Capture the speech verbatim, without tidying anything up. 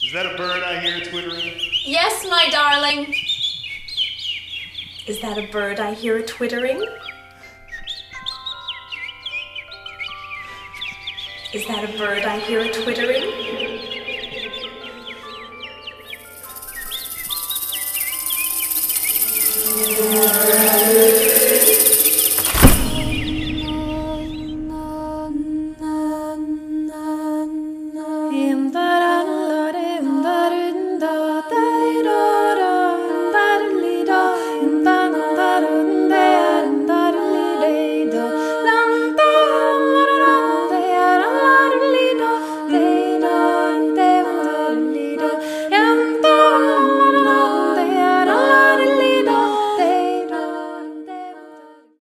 Is that a bird I hear twittering? Yes, my darling. Is that a bird I hear twittering? Is that a bird I hear twittering?